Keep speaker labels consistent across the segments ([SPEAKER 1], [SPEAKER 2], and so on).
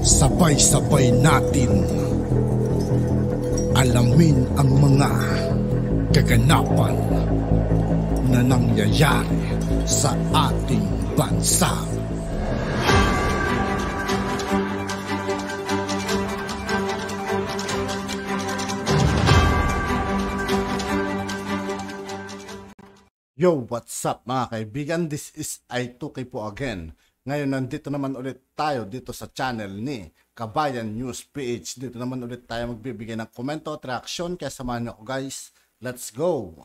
[SPEAKER 1] Sabay-sabay natin alamin ang mga kaganapan na nangyayari sa ating bansa.
[SPEAKER 2] Yo, what's up mga kaibigan? This is I2K po again. Ngayon nandito naman ulit tayo dito sa channel ni Kabayan News PH. Dito naman ulit tayo magbibigay ng komento at reaksyon. Kaya samahan niyo ako guys. Let's go!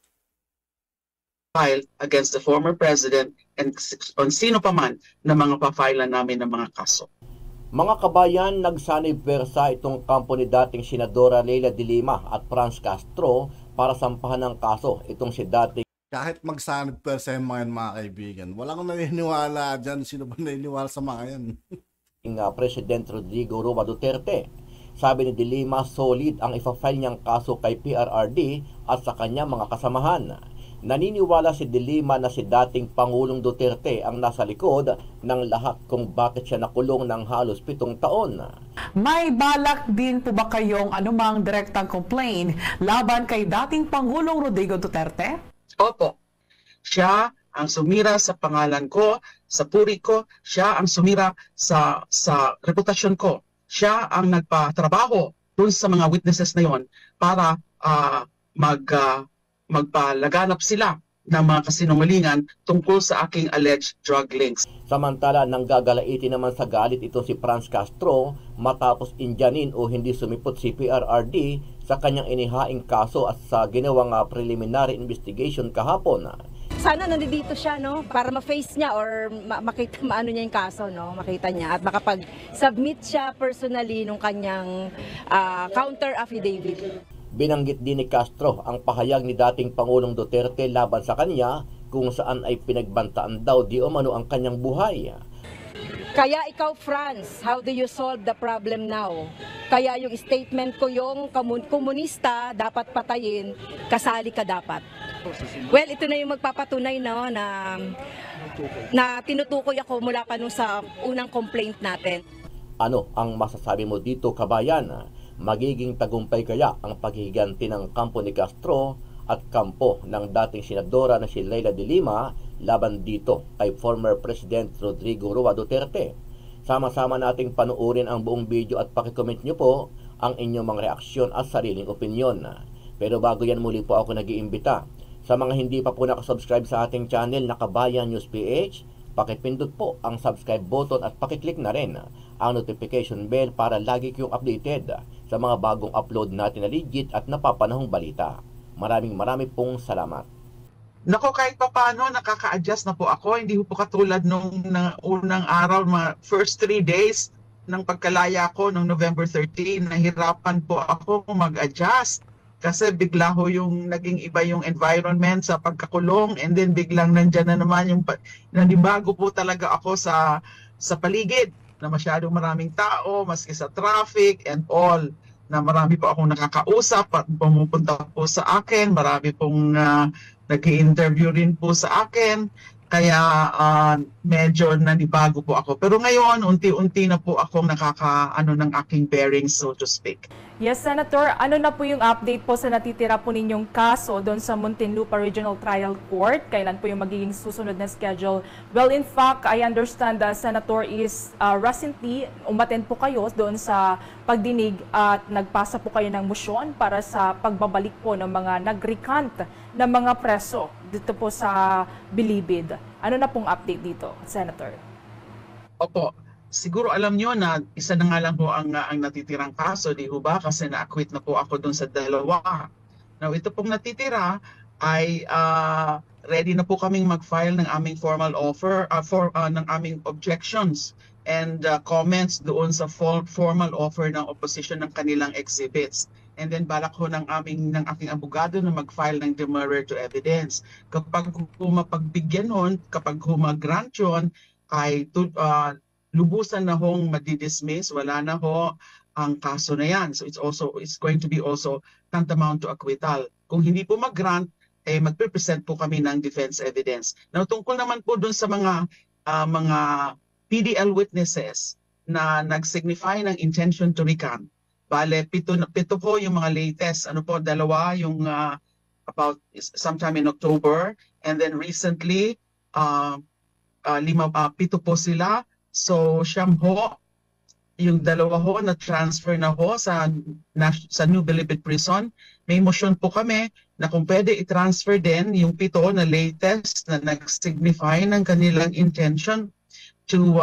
[SPEAKER 3] Filed against the former president and on sino pa man na mga pa-file namin ng mga kaso.
[SPEAKER 4] Mga kabayan, nagsanib pwersa itong kampo ni dating Senadora Leila de Lima at Franz Castro para sampahan ng kaso itong si dating
[SPEAKER 2] Kahit magsanib pwersa yung mga kaibigan, walang naniniwala dyan. Sino ba naniniwala sa mga yan?
[SPEAKER 4] President Rodrigo Roa Duterte. Sabi ni de Lima, solid ang ifa-file niyang kaso kay PRRD at sa kanyang mga kasamahan. Naniniwala si de Lima na si dating Pangulong Duterte ang nasa likod ng lahat kung bakit siya nakulong ng halos 7 taon.
[SPEAKER 5] May balak din po ba kayong anumang direktang complaint laban kay dating Pangulong Rodrigo Duterte?
[SPEAKER 3] Opo, siya ang sumira sa pangalan ko, sa puri ko, siya ang sumira sa reputasyon ko. Siya ang nagpatrabaho dun sa mga witnesses na yon para magpalaganap sila ng mga kasinungalingan tungkol sa aking alleged drug links.
[SPEAKER 4] Samantala, nanggagalaiti naman sa galit ito si Franz Castro matapos indyanin o hindi sumipot si PRRD sa kanyang inihaing kaso at sa ginawang preliminary investigation kahapon.
[SPEAKER 6] Sana nandito siya, no, para ma-face niya or makita maano niya yung kaso, no, makita niya at makapag-submit siya personally nung kanyang counter affidavit.
[SPEAKER 4] Binanggit din ni Castro ang pahayag ni dating Pangulong Duterte laban sa kanya kung saan ay pinagbantaan daw di umano ang kanyang buhay.
[SPEAKER 6] Kaya ikaw, Franz, how do you solve the problem now? Kaya yung statement ko, yung komunista dapat patayin, kasali ka dapat. Well, ito na yung magpapatunay, no, na tinutukoy ako mula pa nung sa unang complaint natin.
[SPEAKER 4] Ano ang masasabi mo dito, kabayan? Magiging tagumpay kaya ang paghihiganti ng kampo ni Castro at kampo ng dating senadora na si Leila de Lima laban dito kay former President Rodrigo Roa Duterte? Sama-sama nating panuorin ang buong video at pakicomment nyo po ang inyong mga reaksyon at sariling opinyon. Pero bago yan, muli po ako nag-iimbita sa mga hindi pa po nakasubscribe sa ating channel na Kabayan News PH, pakipindot po ang subscribe button at pakiclick na rin ang notification bell para lagi kayong updated sa mga bagong upload natin na legit at napapanahong balita. Maraming pong salamat.
[SPEAKER 3] Nako, kahit pa paano, nakaka-adjust na po ako. Hindi po katulad nung unang araw, mga first 3 days ng pagkalaya ko noong November 13, nahirapan po ako mag-adjust. Kasi bigla ho yung naging iba yung environment sa pagkakulong, and then biglang nandyan na naman yung nanibago po talaga ako sa paligid na masyadong maraming tao, maski sa traffic and all, na marami po akong nakakausap at pumupunta po sa akin, marami pong nag-i-interview rin po sa akin, kaya medyo nanibago po ako. Pero ngayon, unti-unti na po akong nakakaano ng aking bearings, so to speak.
[SPEAKER 7] Yes, Senator. Ano na po yung update po sa natitira po ninyong kaso doon sa Muntinlupa Regional Trial Court? Kailan po yung magiging susunod na schedule? Well, in fact, I understand the Senator is recently umattend po kayo doon sa pagdinig at nagpasa po kayo ng motion para sa pagbabalik po ng mga nag-recant ng mga preso dito po sa Bilibid. Ano na pong update dito, Senator? Opo.
[SPEAKER 3] Siguro alam nyo na isa na nga lang po ang natitirang kaso, di ho ba? Kasi na-acquit na po ako dun sa 2. Now, ito pong natitira ay ready na po kaming mag-file ng aming formal offer, ng aming objections and comments doon sa formal offer ng opposition ng kanilang exhibits. And then balak ho ng aking abogado na mag-file ng demurrer to evidence. Kapag mapagbigyan hon, kapag mag-grant yun, ay lubusan na hong madidismiss, wala na ho ang kaso na yan. So it's going to be also tantamount to acquittal. Kung hindi po mag-grant, magpe-present po kami ng defense evidence. Now, tungkol naman po dun sa mga PDL witnesses, na nag-signify ng intention to recant. Bale, pito po yung mga latest. Ano po, dalawa yung about sometime in October, and then recently, pito po sila. So, siyam ho, yung dalawa ho na transfer na ho sa New Bilibid Prison. May motion po kami na kung pwede i-transfer din yung pito na latest na nag-signify ng kanilang intention to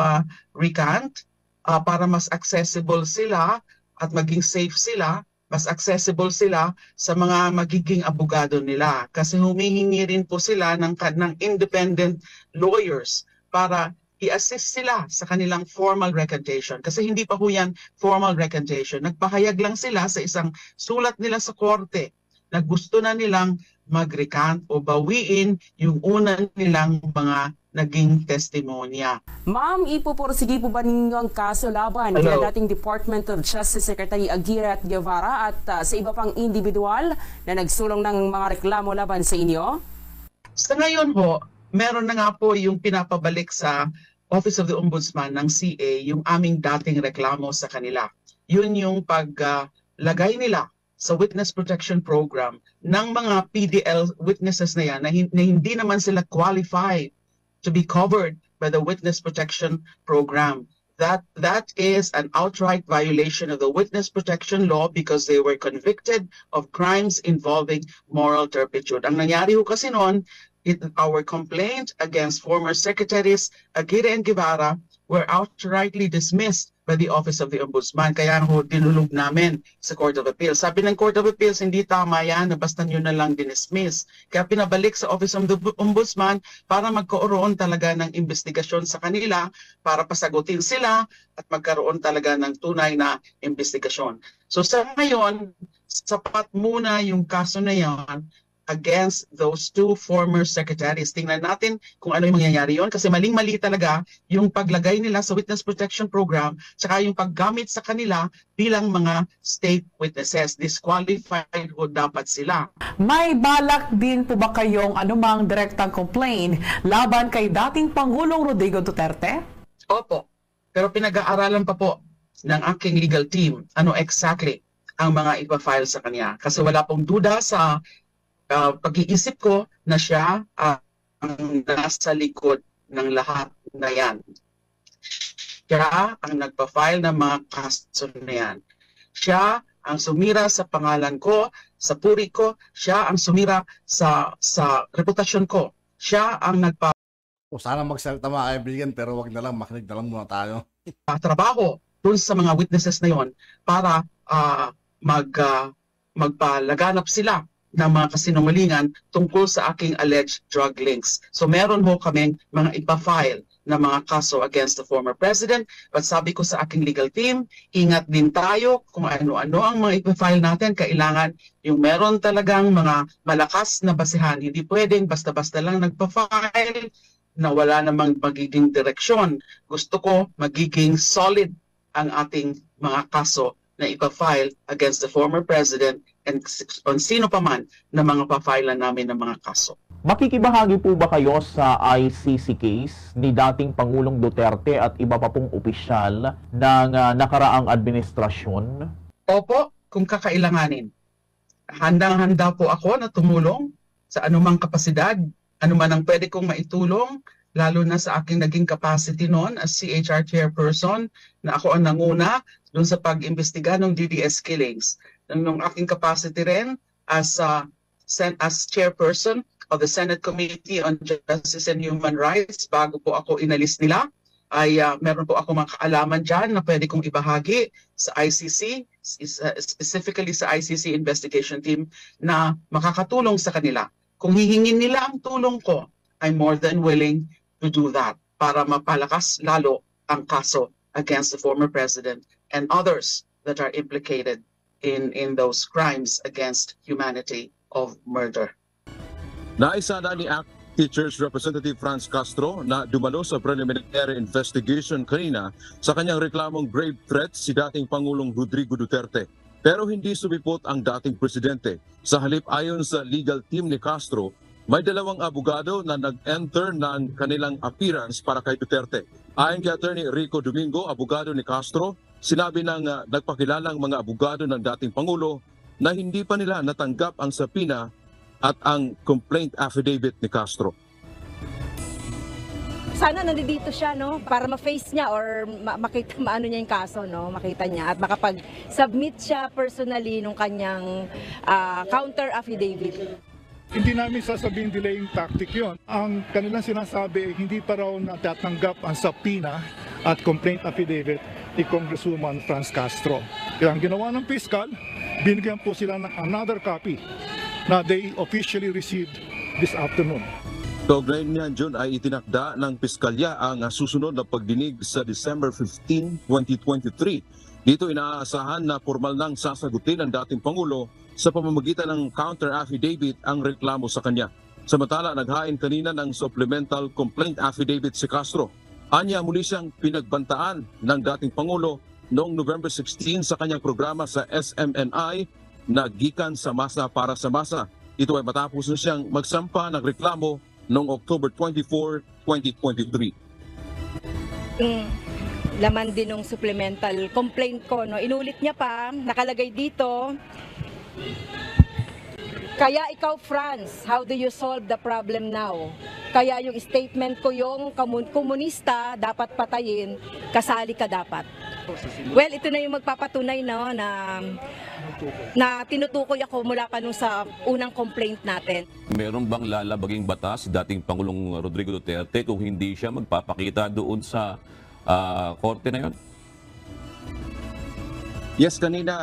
[SPEAKER 3] recant para mas accessible sila at maging safe sila, mas accessible sila sa mga magiging abogado nila. Kasi humihingi rin po sila ng independent lawyers para i-assist sila sa kanilang formal recantation. Kasi hindi pa po yan formal recantation. Nagpahayag lang sila sa isang sulat nila sa korte na gusto na nilang mag-recant o bawiin yung una nilang mga naging testimonya.
[SPEAKER 8] Ma'am, ipupursige po ba ninyo ang kaso laban kay dating Department of Justice Secretary Aguirre at Guevara at sa iba pang individual na nagsulong ng mga reklamo laban sa inyo?
[SPEAKER 3] Sa ngayon po, meron na nga po yung pinapabalik sa Office of the Ombudsman ng CA yung aming dating reklamo sa kanila. Yun yung paglagay nila sa Witness Protection Program ng mga PDL witnesses na yan na hindi naman sila qualified to be covered by the Witness Protection Program. That is an outright violation of the Witness Protection Law because they were convicted of crimes involving moral turpitude. Ang nangyari ho kasi noon, our complaint against former Secretaries Aguirre and Guevara were outrightly dismissed by the Office of the Ombudsman. Kaya ho dinulog namin sa Court of Appeals. Sabi ng Court of Appeals, hindi tama yan, na basta nyo na lang dinismiss. Kaya pinabalik sa Office of the Ombudsman para magkaroon talaga ng investigasyon sa kanila, para pasagutin sila at magkaroon talaga ng tunay na investigasyon. So sa ngayon, sapat muna yung kaso na yan against those two former secretaries. Tingnan natin kung ano yung mangyayari yon kasi maling-mali talaga yung paglagay nila sa Witness Protection Program tsaka yung paggamit sa kanila bilang mga state witnesses. Disqualified ho dapat sila.
[SPEAKER 5] May balak din po ba kayong anumang direktang complaint laban kay dating Pangulong Rodrigo Duterte?
[SPEAKER 3] Opo, pero pinag-aaralan pa po ng aking legal team ano exactly ang mga ipa-file sa kanya. Kasi wala pong duda sa pag-iisip ko na siya ang nasa likod ng lahat na yan. Siya ang nagpa-file ng mga kaso na yan. Siya ang sumira sa pangalan ko, sa puri ko, siya ang sumira sa reputasyon ko. Siya ang
[SPEAKER 2] Sana magsalita mga kaibigan pero wag na lang, makinig na lang muna tayo.
[SPEAKER 3] trabaho dun sa mga witnesses na yon para magpalaganap sila ng mga kasinungalingan tungkol sa aking alleged drug links. So meron ho kaming mga ipa-file na mga kaso against the former president. But sabi ko sa aking legal team, ingat din tayo kung ano-ano ang mga ipa-file natin. Kailangan yung meron talagang mga malakas na basihan. Hindi pwedeng basta-basta lang nagpa-file na wala namang magiging direksyon. Gusto ko magiging solid ang ating mga kaso na ipa-file against the former president and on sino pa man na mga pa-file namin ng mga kaso.
[SPEAKER 9] Makikibahagi po ba kayo sa ICC case ni dating Pangulong Duterte at iba pa pong opisyal ng nakaraang administrasyon?
[SPEAKER 3] Opo, kung kakailanganin. Handang-handa po ako na tumulong sa anumang kapasidad, anuman ang pwede kong maitulong, lalo na sa aking naging capacity noon as CHR chairperson na ako ang nanguna doon sa pag-imbestiga ng DDS killings. Nung aking capacity rin as chairperson of the Senate Committee on Justice and Human Rights, bago po ako inalis nila, ay meron po ako mga kaalaman dyan na pwede kong ibahagi sa ICC, specifically sa ICC investigation team na makakatulong sa kanila. Kung hihingin nila ang tulong ko, I'm more than willing to do that para mapalakas lalo ang kaso against the former president and others that are implicated in those crimes against humanity of murder.
[SPEAKER 10] Naisa na ni ACT Teachers Representative Franz Castro na dumalo sa preliminary investigation kanina sa kanyang reklamong grave threat si dating Pangulong Rodrigo Duterte. Pero hindi sumipot ang dating presidente. Sa halip ayon sa legal team ni Castro, may dalawang abogado na nag-enter ng kanilang appearance para kay Duterte. Ayon kay Attorney Rico Domingo, abogado ni Castro, sinabi ng nagpakilalang mga abogado ng dating Pangulo na hindi pa nila natanggap ang subpoena at ang complaint affidavit ni Castro.
[SPEAKER 6] Sana nandito siya, no, para ma-face niya or makita maano niya yung kaso, no, makita niya at makapag-submit siya personally nung kanyang counter affidavit.
[SPEAKER 11] Hindi namin sasabihin delaying tactic yon. Ang kanilang sinasabi, hindi pa raw natatanggap ang subpoena at complaint affidavit ni Congresswoman Franz Castro. Kaya ang ginawa ng piskal, binigyan po sila ng another copy na they officially received this afternoon.
[SPEAKER 10] Kaugnay niyan, June, ay itinakda ng piskalya ang susunod na pagdinig sa December 15, 2023. Dito inaasahan na formal nang sasagutin ng dating Pangulo sa pamamagitan ng counter affidavit ang reklamo sa kanya. Samantala, naghain kanina ng supplemental complaint affidavit si Castro. Anya, muli siyang pinagbantaan ng dating Pangulo noong November 16 sa kanyang programa sa SMNI na Gikan sa Masa para sa Masa. Ito ay matapos na siyang magsampa ng reklamo noong October 24, 2023.
[SPEAKER 6] Laman din ng supplemental complaint ko, no. Inulit niya pa, nakalagay dito, kaya ikaw, Franz, how do you solve the problem now? Kaya yung statement ko, yung komunista dapat patayin, kasali ka dapat. Well, ito na yung magpapatunay, no, na tinutukoy ako mula pa nung sa unang complaint natin.
[SPEAKER 12] Meron bang lalabaging batas dating Pangulong Rodrigo Duterte kung hindi siya magpapakita doon sa korte na yon?
[SPEAKER 10] Yes, kanina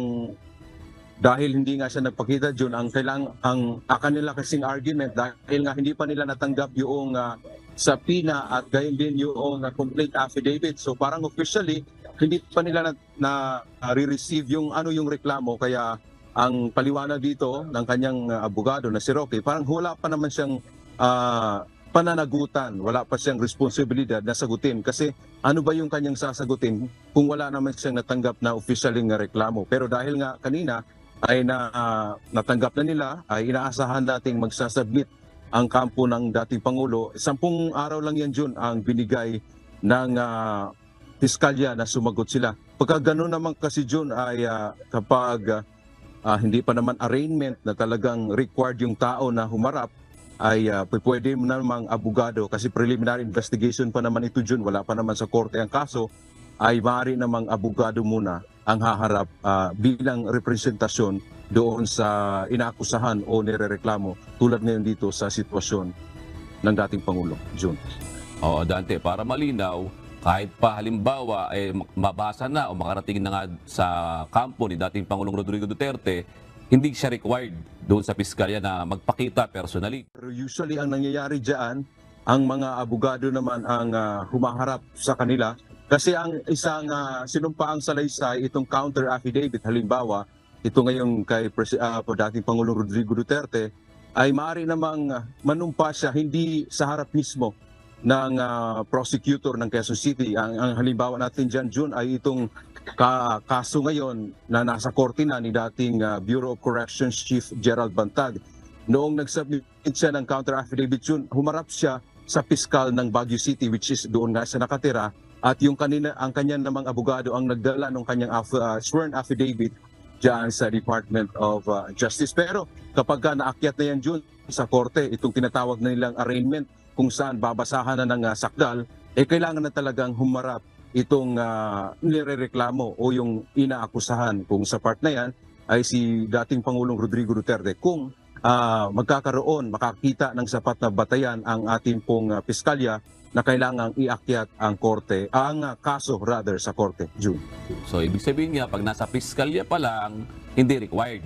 [SPEAKER 10] dahil hindi nga siya nagpakita, Jun, ang kanila kasing argument dahil nga hindi pa nila natanggap yung subpoena at gayon din yung complaint affidavit. So parang officially hindi pa nila na re-receive yung reklamo, kaya ang paliwanag dito ng kanyang abogado na si Roque, parang wala pa naman siyang pananagutan, wala pa siyang responsibilidad na sagutin kasi ano ba yung kanyang sasagutin kung wala naman siyang natanggap na officially nga reklamo. Pero dahil nga kanina ay natanggap na nila, ay inaasahan nating magsasubmit ang kampo ng dating Pangulo. 10 araw lang yan, Jun, ang binigay ng piskalya na sumagot sila. Pagka gano'n naman kasi, Jun, ay kapag hindi pa naman arraignment na talagang required yung tao na humarap, ay pwede namang abogado kasi preliminary investigation pa naman ito, Jun, wala pa naman sa korte ang kaso, ay maaari namang abogado muna ang haharap bilang representasyon doon sa inaakusahan o nirereklamo, tulad ngayon dito sa sitwasyon ng dating Pangulo, Jun.
[SPEAKER 12] Oo, Dante, para malinaw, kahit pa halimbawa mabasa na o makarating na nga sa kampo ni dating Pangulong Rodrigo Duterte, hindi siya required doon sa piskalya na magpakita personally.
[SPEAKER 10] Pero usually ang nangyayari diyan, ang mga abogado naman ang humaharap sa kanila kasi ang isang sinumpaang salaysay, itong counter affidavit, halimbawa ito ngayon kay dating Pangulong Rodrigo Duterte, ay maaari namang manumpa siya hindi sa harap mismo ng prosecutor ng Quezon City. Ang halimbawa natin dyan, June, ay itong kaso ngayon na nasa korte na ni dating Bureau of Corrections Chief Gerald Bantag. Noong nag-submit siya ng counter affidavit, June, humarap siya sa piskal ng Baguio City, which is doon nga siya nakatira, at yung ang kanyang namang abogado ang nagdala ng kanyang sworn affidavit dyan sa Department of Justice. Pero kapag naakyat na yan, June, sa korte, itong tinatawag na nilang arraignment, kung saan babasahan na ng sakdal, kailangan na talagang humarap itong nirereklamo o yung inaakusahan. Kung sa part na yan ay si dating Pangulong Rodrigo Duterte. Kung makakita ng sapat na batayan ang ating pong piskalya na kailangang iakyat ang kaso sa korte, June.
[SPEAKER 12] So ibig sabihin nga, pag nasa piskalya pa lang, hindi required.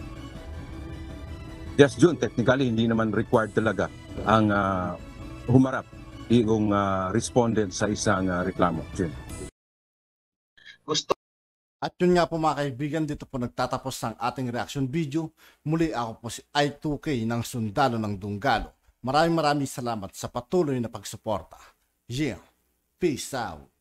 [SPEAKER 10] Yes, June, technically hindi naman required talaga ang humarap yung respondent sa isang reklamo. June.
[SPEAKER 2] At yun nga po mga kaibigan, dito po nagtatapos ang ating reaction video. Muli ako po si I2K ng Sundalo ng Dunggalo. Maraming salamat sa patuloy na pagsuporta. Yeah, peace out.